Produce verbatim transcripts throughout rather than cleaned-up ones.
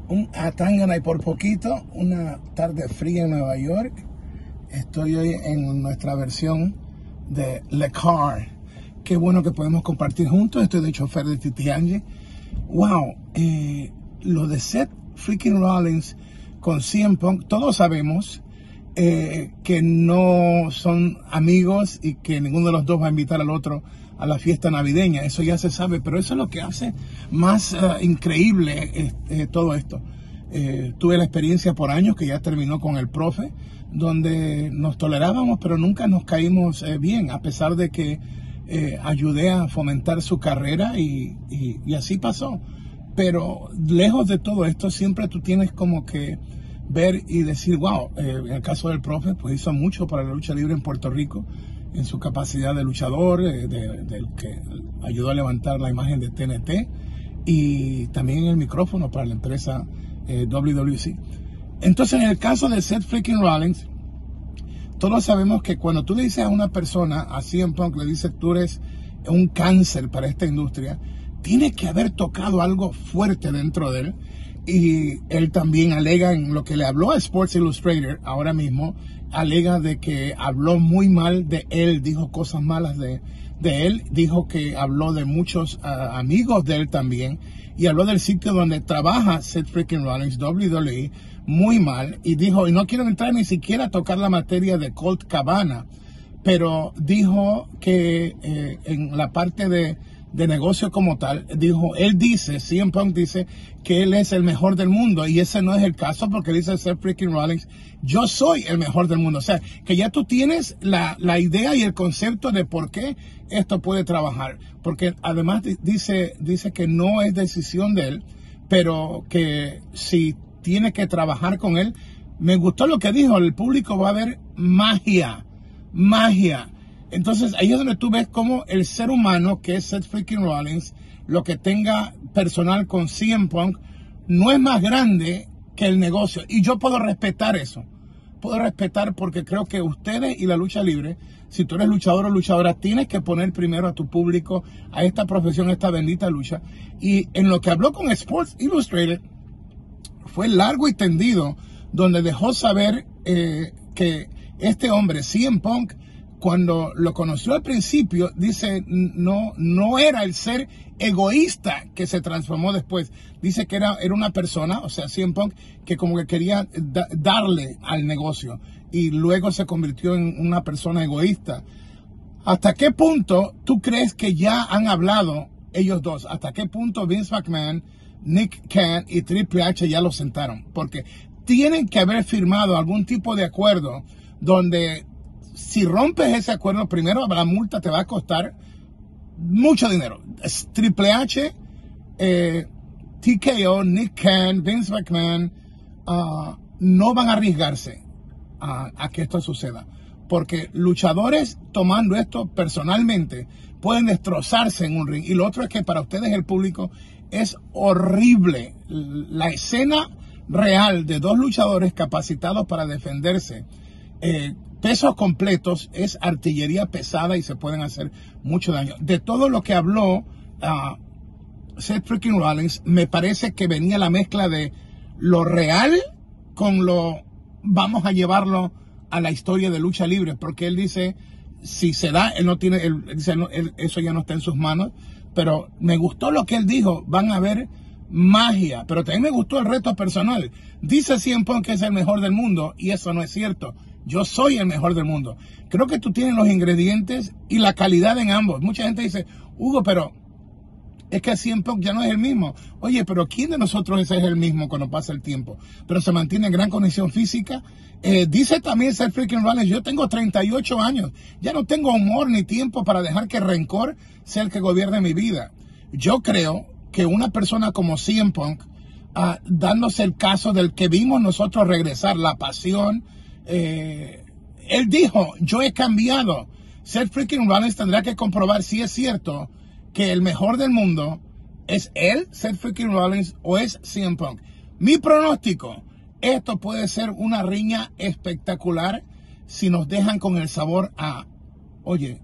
un atangana y por poquito, una tarde fría en Nueva York. Estoy hoy en nuestra versión de Le Car. Qué bueno que podemos compartir juntos. Estoy de chofer de Titi Angie. Wow, eh, lo de Seth freaking Rollins con C M Punk, todos sabemos eh, que no son amigos y que ninguno de los dos va a invitar al otro a la fiesta navideña. Eso ya se sabe, pero eso es lo que hace más uh, increíble este, todo esto. Eh, tuve la experiencia por años que ya terminó con el profe, donde nos tolerábamos, pero nunca nos caímos eh, bien, a pesar de que eh, ayudé a fomentar su carrera y, y, y así pasó. Pero lejos de todo esto, siempre tú tienes como que ver y decir, wow, eh, en el caso del profe, pues hizo mucho para la lucha libre en Puerto Rico, en su capacidad de luchador, eh, de, de, que ayudó a levantar la imagen de T N T, y también en el micrófono para la empresa eh, W W C. Entonces, en el caso de Seth freaking Rollins, todos sabemos que cuando tú le dices a una persona, a C M Punk, le dices tú eres un cáncer para esta industria, tiene que haber tocado algo fuerte dentro de él. Y él también alega en lo que le habló a Sports Illustrated ahora mismo, alega de que habló muy mal de él, dijo cosas malas de, de él, dijo que habló de muchos uh, amigos de él también, y habló del sitio donde trabaja Seth freaking Rollins, W W E, muy mal, y dijo, y no quiero entrar ni siquiera a tocar la materia de Colt Cabana, pero dijo que eh, en la parte de de negocio como tal, dijo, él dice, C M Punk dice que él es el mejor del mundo, y ese no es el caso, porque dice Seth freaking Rollins, yo soy el mejor del mundo. O sea, que ya tú tienes la, la idea y el concepto de por qué esto puede trabajar, porque además dice, dice que no es decisión de él, pero que si tiene que trabajar con él. Me gustó lo que dijo, el público va a ver magia, magia. Entonces ahí es donde tú ves cómo el ser humano, que es Seth freaking Rollins, lo que tenga personal con C M Punk, no es más grande que el negocio. Y yo puedo respetar eso. Puedo respetar porque creo que ustedes y la lucha libre, si tú eres luchador o luchadora, tienes que poner primero a tu público, a esta profesión, a esta bendita lucha. Y en lo que habló con Sports Illustrated, fue largo y tendido, donde dejó saber eh, que este hombre, C M Punk, cuando lo conoció al principio, dice, no, no era el ser egoísta que se transformó después. Dice que era, era una persona, o sea, C M Punk, que como que quería da, darle al negocio, y luego se convirtió en una persona egoísta. ¿Hasta qué punto tú crees que ya han hablado ellos dos? ¿Hasta qué punto Vince McMahon, Nick Khan y Triple H ya lo sentaron? Porque tienen que haber firmado algún tipo de acuerdo donde, si rompes ese acuerdo, primero la multa te va a costar mucho dinero. Triple H, eh, T K O, Nick Khan, Vince McMahon, uh, no van a arriesgarse a, a que esto suceda. Porque luchadores tomando esto personalmente pueden destrozarse en un ring. Y lo otro es que para ustedes, el público, es horrible. La escena real de dos luchadores capacitados para defenderse, eh, pesos completos, es artillería pesada y se pueden hacer mucho daño. De todo lo que habló uh, Seth freaking Rollins, me parece que venía la mezcla de lo real con lo vamos a llevarlo a la historia de lucha libre, porque él dice, si se da, él no tiene, él, dice, no, él, eso ya no está en sus manos, pero me gustó lo que él dijo, van a ver magia, pero también me gustó el reto personal. Dice C M Punk que es el mejor del mundo, y eso no es cierto. Yo soy el mejor del mundo. Creo que tú tienes los ingredientes y la calidad en ambos. Mucha gente dice, Hugo, pero es que C M Punk ya no es el mismo. Oye, pero ¿quién de nosotros es el mismo cuando pasa el tiempo? Pero se mantiene en gran condición física. Eh, dice también Seth freaking Rollins, yo tengo treinta y ocho años. Ya no tengo humor ni tiempo para dejar que el rencor sea el que gobierne mi vida. Yo creo que una persona como C M Punk, uh, dándose el caso del que vimos nosotros regresar, la pasión, Eh, él dijo, yo he cambiado. Seth freaking Rollins tendrá que comprobar si es cierto que el mejor del mundo es él, Seth freaking Rollins, o es C M Punk. Mi pronóstico, esto puede ser una riña espectacular si nos dejan con el sabor a, oye,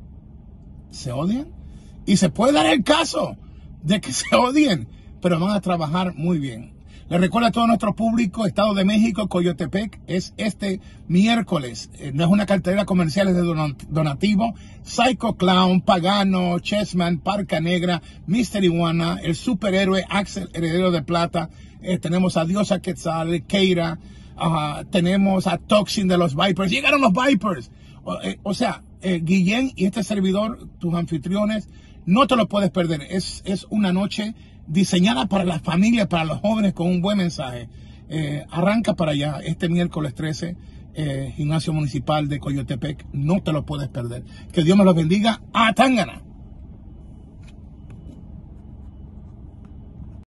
¿se odian? Y se puede dar el caso de que se odien, pero van a trabajar muy bien. Le recuerdo a todo nuestro público, Estado de México, Coyotepec, es este miércoles. Eh, no es una cartelera comercial, es de donativo. Psycho Clown, Pagano, Chessman, Parca Negra, mister Iguana, el superhéroe Axel, Heredero de Plata. Eh, tenemos a Diosa Quetzal, Keira. Uh, tenemos a Toxin de los Vipers. Llegaron los Vipers. O, eh, o sea, eh, Guillén y este servidor, tus anfitriones, no te lo puedes perder. Es, es una noche diseñada para las familias, para los jóvenes, con un buen mensaje. Eh, arranca para allá este miércoles trece, eh, Gimnasio Municipal de Coyotepec. No te lo puedes perder. Que Dios me los bendiga. ¡A Tangana!